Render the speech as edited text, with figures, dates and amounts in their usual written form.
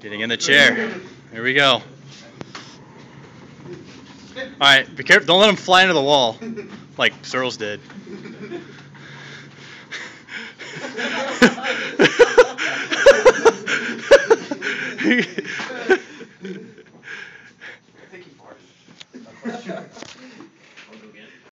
Getting in the chair. Here we go. Alright, be careful. Don't let him fly into the wall like Searles did.